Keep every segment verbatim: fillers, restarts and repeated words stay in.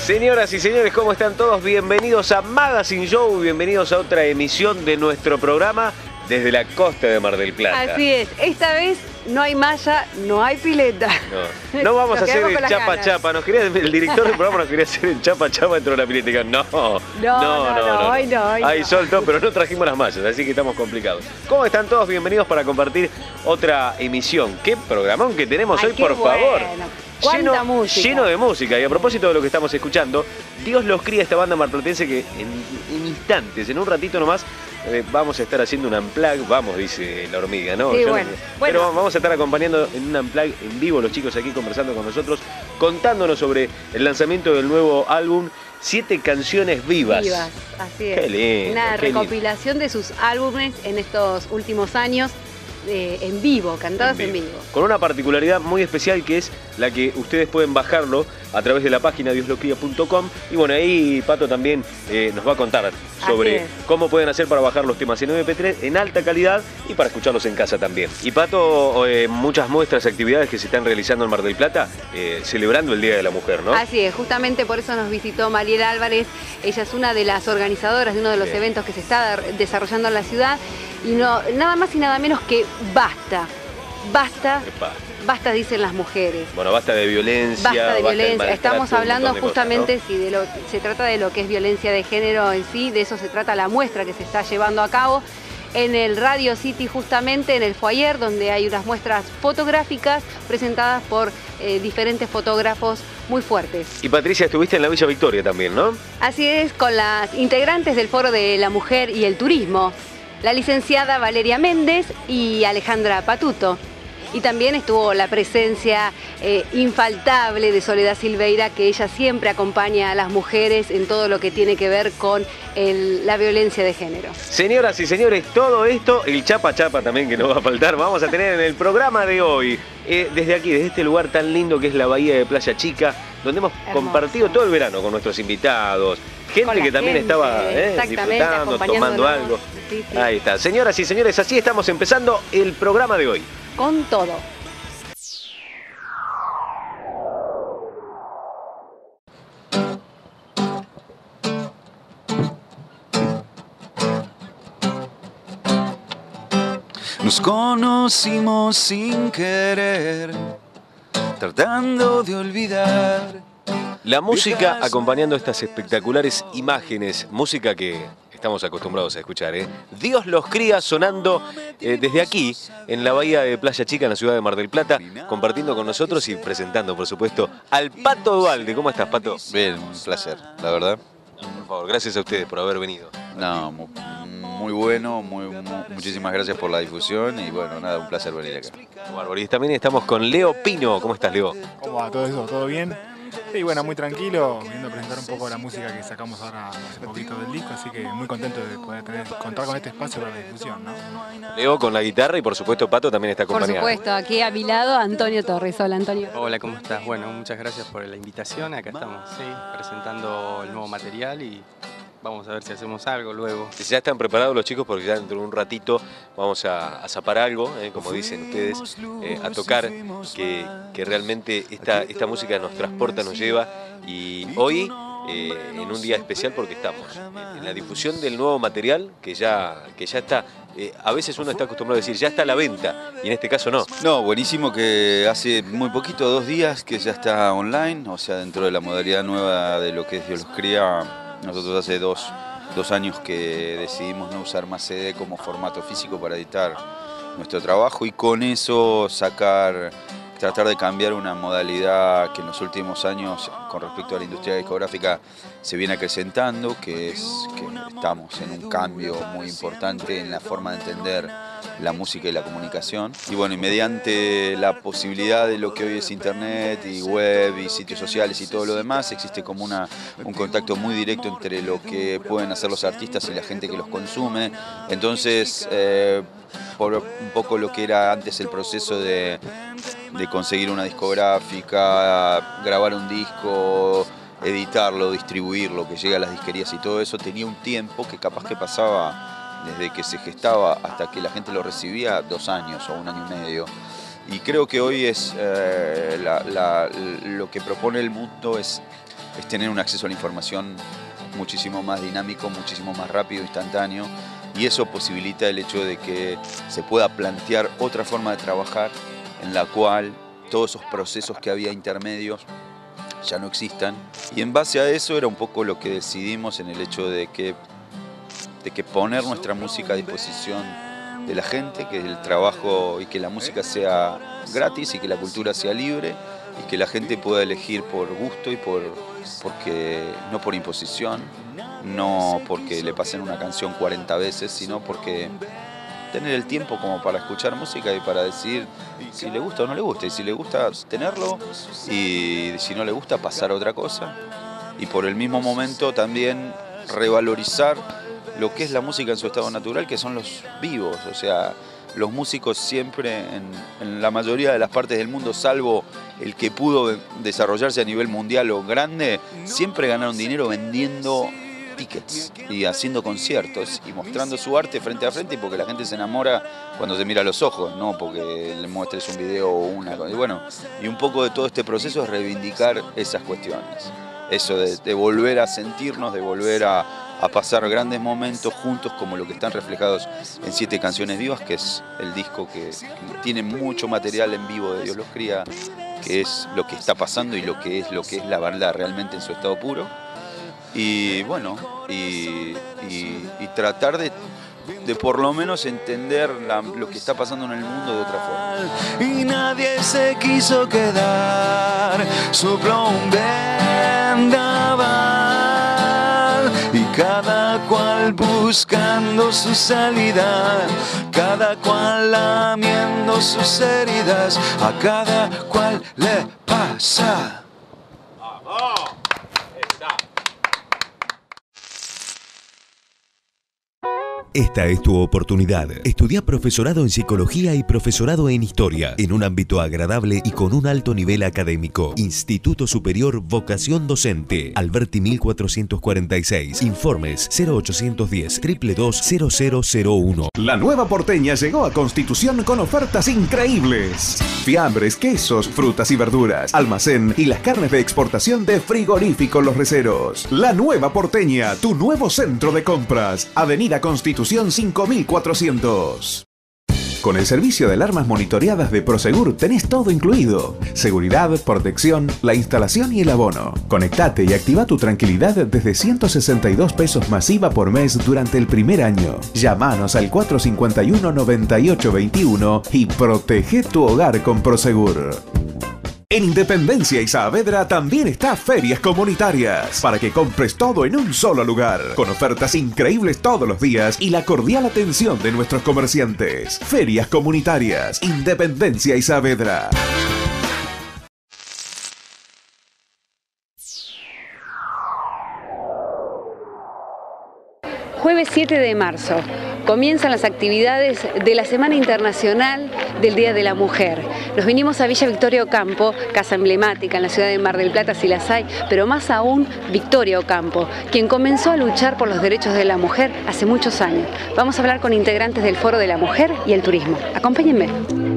Señoras y señores, ¿cómo están todos? Bienvenidos a Magazine Show, bienvenidos a otra emisión de nuestro programa desde la costa de Mar del Plata. Así es, esta vez no hay malla, no hay pileta. No, no vamos a hacer el chapa chapa, nos quería, el director del programa nos quería hacer el chapa chapa dentro de la pileta. Y digo, no, no, no, no, no, no, hoy no, hoy Ahí no. soltó, pero no trajimos las mallas, así que estamos complicados. ¿Cómo están todos? Bienvenidos para compartir otra emisión. ¿Qué programón que tenemos Ay, hoy, por bueno. favor? ¿Cuánta lleno, música? Lleno de música. Y a propósito de lo que estamos escuchando, Dios los cría, esta banda marplatense que en, en instantes, en un ratito nomás, eh, vamos a estar haciendo un unplug, vamos, dice la hormiga, ¿no? Sí, Yo bueno, no- bueno. Pero vamos a estar acompañando en un unplug en vivo, los chicos aquí conversando con nosotros, contándonos sobre el lanzamiento del nuevo álbum, Siete Canciones Vivas. Vivas, así es. Qué lindo, Una qué lindo. recopilación de sus álbumes en estos últimos años, eh, en vivo, cantados en vivo. Con una particularidad muy especial que es la que ustedes pueden bajarlo a través de la página dios lo cría punto com. Y bueno, ahí Pato también eh, nos va a contar sobre Así es. cómo pueden hacer para bajar los temas en eme pe tres en alta calidad y para escucharlos en casa también. Y Pato, eh, muchas muestras y actividades que se están realizando en Mar del Plata, eh, celebrando el Día de la Mujer, ¿no? Así es, justamente por eso nos visitó Mariela Álvarez. Ella es una de las organizadoras de uno de los Bien. eventos que se está desarrollando en la ciudad. Y no, nada más y nada menos que basta. Basta, Epa. basta dicen las mujeres. Bueno, basta de violencia. Basta de del violencia. maltrato, Estamos un hablando montón de cosas, justamente, ¿no? si de lo, se trata de lo que es violencia de género en sí, de eso se trata la muestra que se está llevando a cabo en el Radio City, justamente en el foyer, donde hay unas muestras fotográficas presentadas por eh, diferentes fotógrafos muy fuertes. Y Patricia, estuviste en la Villa Victoria también, ¿no? Así es, con las integrantes del Foro de la Mujer y el Turismo, la licenciada Valeria Méndez y Alejandra Patuto. Y también estuvo la presencia eh, infaltable de Soledad Silveira, que ella siempre acompaña a las mujeres en todo lo que tiene que ver con el- la violencia de género. Señoras y señores, todo esto, el chapa chapa también que no va a faltar, vamos a tener en el programa de hoy. Eh, desde aquí, desde este lugar tan lindo que es la Bahía de Playa Chica, donde hemos Hermoso. compartido todo el verano con nuestros invitados. Gente Con la que también gente, estaba eh, exactamente, disfrutando, tomando acompañándonos. algo. Sí, sí. Ahí está. Señoras y señores, así estamos empezando el programa de hoy. Con todo. Nos conocimos sin querer, tratando de olvidar. La música acompañando estas espectaculares imágenes, música que estamos acostumbrados a escuchar, ¿eh? Dios los cría sonando eh, desde aquí, en la Bahía de Playa Chica, en la ciudad de Mar del Plata, compartiendo con nosotros y presentando, por supuesto, al Pato Dualde. ¿Cómo estás, Pato? Bien, un placer, la verdad. Por favor, gracias a ustedes por haber venido. No, mu- muy bueno, muy, mu- muchísimas gracias por la difusión y bueno, nada, un placer venir acá. Bárbaro. Y también estamos con Leo Pino. ¿Cómo estás, Leo? ¿Cómo va todo eso? ¿Todo bien? Sí, bueno, muy tranquilo, viendo presentar un poco la música que sacamos ahora hace poquito del disco, así que muy contento de poder tener, contar con este espacio para la difusión, ¿no? Leo con la guitarra y, por supuesto, Pato también está Por acompañado. supuesto, aquí a mi lado Antonio Torres. Hola, Antonio. Hola, ¿cómo estás? Bueno, muchas gracias por la invitación. Acá estamos, sí, presentando el nuevo material y vamos a ver si hacemos algo luego. Ya están preparados los chicos porque ya dentro de un ratito vamos a, a zapar algo, eh, como dicen ustedes, eh, a tocar, que, que realmente esta, esta música nos transporta, nos lleva. Y hoy, eh, en un día especial porque estamos en la difusión del nuevo material que ya, que ya está, eh, a veces uno está acostumbrado a decir, ya está a la venta, y en este caso no. No, buenísimo que hace muy poquito, dos días, que ya está online, o sea, dentro de la modalidad nueva de lo que es Dios los cría. Nosotros hace dos, dos años que decidimos no usar más ce de como formato físico para editar nuestro trabajo y con eso sacar, tratar de cambiar una modalidad que en los últimos años con respecto a la industria discográfica se viene acrecentando, que es que estamos en un cambio muy importante en la forma de entender la música y la comunicación. Y bueno, y mediante la posibilidad de lo que hoy es internet y web y sitios sociales y todo lo demás, existe como una, un contacto muy directo entre lo que pueden hacer los artistas y la gente que los consume. Entonces, eh, por un poco lo que era antes el proceso de, de conseguir una discográfica, grabar un disco, editarlo, distribuirlo, que llegue a las disquerías y todo eso, tenía un tiempo que capaz que pasaba desde que se gestaba hasta que la gente lo recibía, dos años o un año y medio. Y creo que hoy es eh, la, la, lo que propone el mundo es es tener un acceso a la información muchísimo más dinámico, muchísimo más rápido, instantáneo, y eso posibilita el hecho de que se pueda plantear otra forma de trabajar en la cual todos esos procesos que había intermedios ya no existan. Y en base a eso era un poco lo que decidimos en el hecho de que, de que poner nuestra música a disposición de la gente, que el trabajo y que la música sea gratis y que la cultura sea libre y que la gente pueda elegir por gusto y por, porque, no por imposición, no porque le pasen una canción cuarenta veces, sino porque tener el tiempo como para escuchar música y para decidir si le gusta o no le gusta, y si le gusta tenerlo y si no le gusta pasar a otra cosa, y por el mismo momento también revalorizar lo que es la música en su estado natural, que son los vivos. O sea, los músicos siempre en, en la mayoría de las partes del mundo, salvo el que pudo desarrollarse a nivel mundial o grande, siempre ganaron dinero vendiendo tickets y haciendo conciertos y mostrando su arte frente a frente, porque la gente se enamora cuando se mira a los ojos, no porque le muestres un video o una cosa. Y bueno, y un poco de todo este proceso es reivindicar esas cuestiones. Eso de, de volver a sentirnos, de volver a, a pasar grandes momentos juntos, como lo que están reflejados en Siete Canciones Vivas, que es el disco que, que tiene mucho material en vivo de Dios los cría, que es lo que está pasando y lo que es lo que es la verdad realmente en su estado puro. Y bueno, y, y, y tratar de, de por lo menos entender la, lo que está pasando en el mundo de otra forma. Y nadie se quiso quedar, sopló un vendaval y cada cual buscando su salida, cada cual lamiendo sus heridas, a cada cual le pasa. Esta es tu oportunidad. Estudia profesorado en Psicología y profesorado en Historia, en un ámbito agradable y con un alto nivel académico. Instituto Superior Vocación Docente. Alberti mil cuatrocientos cuarenta y seis. Informes cero ochocientos diez, dos dos dos, cero cero cero uno. La nueva porteña llegó a Constitución con ofertas increíbles. Fiambres, quesos, frutas y verduras, almacén y las carnes de exportación de Frigorífico Los Receros. La nueva porteña, tu nuevo centro de compras. Avenida Constitución cinco mil cuatrocientos. Con el servicio de alarmas monitoreadas de Prosegur tenés todo incluido. Seguridad, protección, la instalación y el abono. Conectate y activa tu tranquilidad desde ciento sesenta y dos pesos masiva por mes durante el primer año. Llámanos al cuatro cinco uno, noventa y ocho veintiuno y protege tu hogar con Prosegur. En Independencia y Saavedra también está Ferias Comunitarias, para que compres todo en un solo lugar, con ofertas increíbles todos los días y la cordial atención de nuestros comerciantes. Ferias Comunitarias, Independencia y Saavedra. Jueves siete de marzo comienzan las actividades de la Semana Internacional del Día de la Mujer. Nos vinimos a Villa Victoria Ocampo, casa emblemática en la ciudad de Mar del Plata si las hay, pero más aún Victoria Ocampo, quien comenzó a luchar por los derechos de la mujer hace muchos años. Vamos a hablar con integrantes del Foro de la Mujer y el Turismo. Acompáñenme.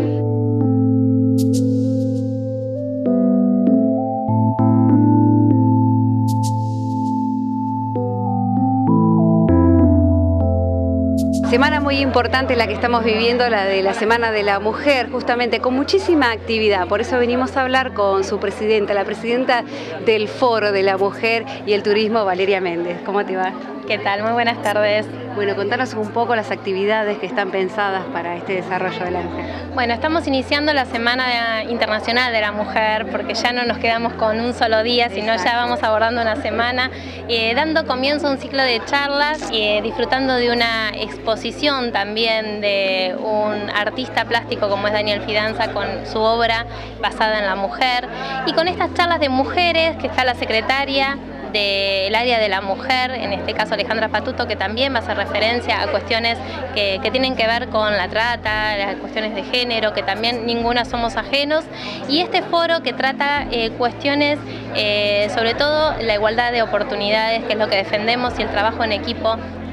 Semana muy importante la que estamos viviendo, la de la Semana de la Mujer, justamente con muchísima actividad. Por eso venimos a hablar con su presidenta, la presidenta del Foro de la Mujer y el Turismo, Valeria Méndez. ¿Cómo te va? ¿Qué tal? Muy buenas tardes. Bueno, contanos un poco las actividades que están pensadas para este desarrollo de la mujer. Bueno, estamos iniciando la Semana Internacional de la Mujer, porque ya no nos quedamos con un solo día, sino ya vamos abordando una semana, eh, dando comienzo a un ciclo de charlas y eh, disfrutando de una exposición también de un artista plástico como es Daniel Fidanza, con su obra basada en la mujer, y con estas charlas de mujeres que está la secretaria del área de la mujer, en este caso Alejandra Patuto, que también va a hacer referencia a cuestiones que, que tienen que ver con la trata, las cuestiones de género, que también ninguna somos ajenos, y este foro que trata eh, cuestiones, eh, sobre todo la igualdad de oportunidades, que es lo que defendemos, y el trabajo en equipo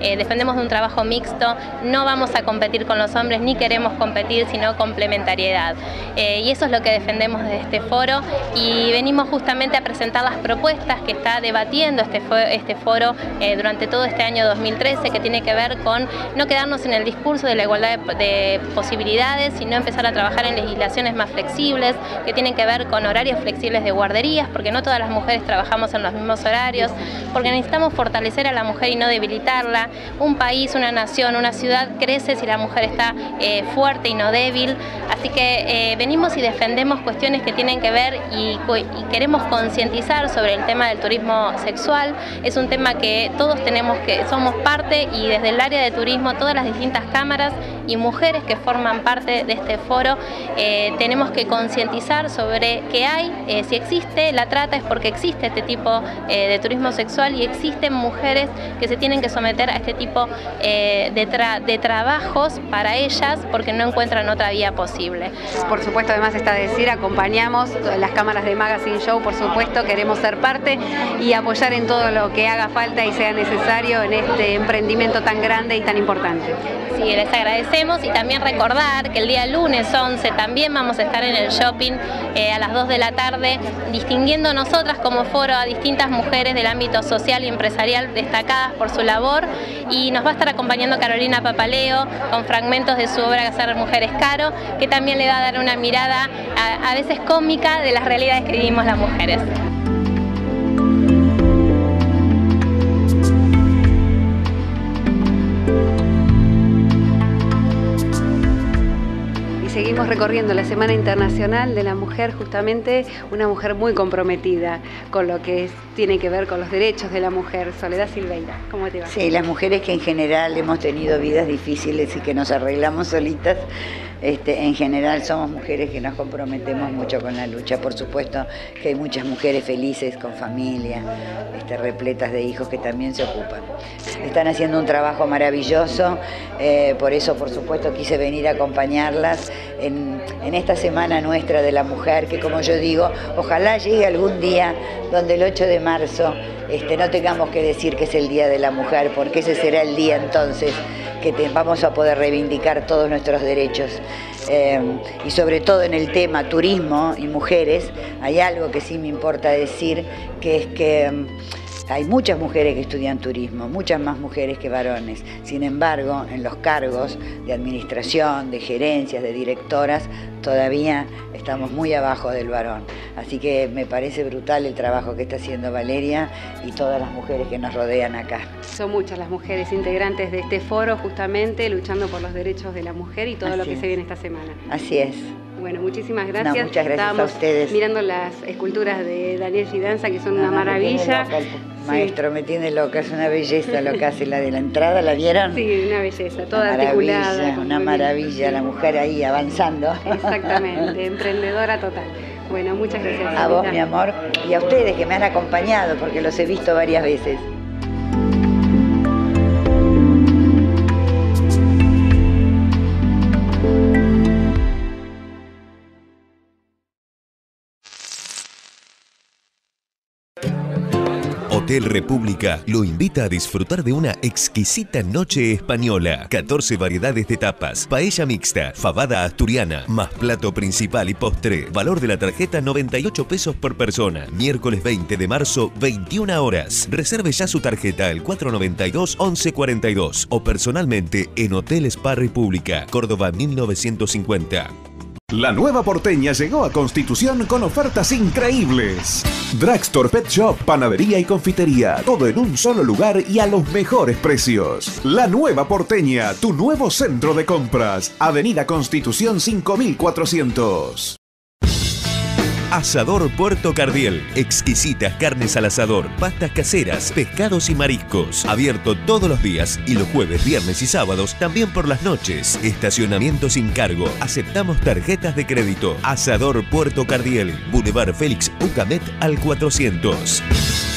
eh, defendemos de un trabajo mixto, no vamos a competir con los hombres ni queremos competir, sino complementariedad. Eh, y eso es lo que defendemos de este foro y venimos justamente a presentar las propuestas que está debatiendo este, fo este foro eh, durante todo este año dos mil trece, que tiene que ver con no quedarnos en el discurso de la igualdad de, de posibilidades, sino empezar a trabajar en legislaciones más flexibles, que tienen que ver con horarios flexibles de guarderías, porque no todas las mujeres trabajamos en los mismos horarios, porque necesitamos fortalecer a la mujer y no debilitarla. Un país, una nación, una ciudad crece si la mujer está eh, fuerte y no débil, así que eh, venimos y defendemos cuestiones que tienen que ver y, y queremos concientizar sobre el tema del turismo sexual. Es un tema que todos tenemos que, somos parte, y desde el área de turismo, todas las distintas cámaras y mujeres que forman parte de este foro, eh, tenemos que concientizar sobre qué hay, eh, si existe la trata es porque existe este tipo eh, de turismo sexual y existen mujeres que se tienen que someter a este tipo eh, de, tra de trabajos para ellas porque no encuentran otra vía posible. Por supuesto, además está decir, acompañamos las cámaras de Magazine Show, por supuesto, queremos ser parte y apoyar en todo lo que haga falta y sea necesario en este emprendimiento tan grande y tan importante. Sí, les agradecemos y también recordar que el día lunes once también vamos a estar en el shopping eh, a las dos de la tarde, distinguiendo nosotras como foro a distintas mujeres del ámbito social y empresarial destacadas por su labor, y nos va a estar acompañando Carolina Papaleo con fragmentos de su obra Hacer Mujeres Caro, que también le va a dar una mirada a, a veces cómica de las realidades que vivimos las mujeres. Seguimos recorriendo la Semana Internacional de la Mujer, justamente una mujer muy comprometida con lo que es, tiene que ver con los derechos de la mujer. Soledad Silveira, ¿cómo te va? Sí, las mujeres que en general hemos tenido vidas difíciles y que nos arreglamos solitas, este, en general somos mujeres que nos comprometemos mucho con la lucha. Por supuesto que hay muchas mujeres felices, con familia, este, repletas de hijos que también se ocupan. Están haciendo un trabajo maravilloso, eh, por eso por supuesto quise venir a acompañarlas en, en esta Semana nuestra de la Mujer, que como yo digo, ojalá llegue algún día donde el ocho de marzo este, no tengamos que decir que es el Día de la Mujer, porque ese será el día entonces que te, vamos a poder reivindicar todos nuestros derechos. Eh, y sobre todo en el tema turismo y mujeres, hay algo que sí me importa decir, que es que hay muchas mujeres que estudian turismo, muchas más mujeres que varones. Sin embargo, en los cargos de administración, de gerencias, de directoras, todavía estamos muy abajo del varón. Así que me parece brutal el trabajo que está haciendo Valeria y todas las mujeres que nos rodean acá. Son muchas las mujeres integrantes de este foro, justamente luchando por los derechos de la mujer y todo Así lo que es. se viene esta semana. Así es. Bueno, muchísimas gracias. No, muchas gracias Estábamos a ustedes. mirando las esculturas de Daniel Fidanza, que son No, una no, maravilla. me tiene loca el maestro, sí. Me tiene loca, es una belleza lo que hace la de la entrada, ¿la vieron? Sí, una belleza, toda una articulada. Maravilla, una maravilla, la mujer ahí avanzando. Exactamente, emprendedora total. Bueno, muchas gracias. A vos, mi amor, y a ustedes que me han acompañado, porque los he visto varias veces. Hotel República lo invita a disfrutar de una exquisita noche española. catorce variedades de tapas, paella mixta, fabada asturiana, más plato principal y postre. Valor de la tarjeta noventa y ocho pesos por persona. Miércoles veinte de marzo, veintiuna horas. Reserve ya su tarjeta al cuatro noventa y dos, once cuarenta y dos o personalmente en Hotel Spa República, Córdoba mil novecientos cincuenta. La nueva porteña llegó a Constitución con ofertas increíbles. Drugstore, Pet Shop, panadería y confitería, todo en un solo lugar y a los mejores precios. La nueva porteña, tu nuevo centro de compras. Avenida Constitución cinco mil cuatrocientos. Asador Puerto Cardiel. Exquisitas carnes al asador, pastas caseras, pescados y mariscos. Abierto todos los días y los jueves, viernes y sábados también por las noches. Estacionamiento sin cargo. Aceptamos tarjetas de crédito. Asador Puerto Cardiel. Boulevard Félix Ucamet al cuatrocientos.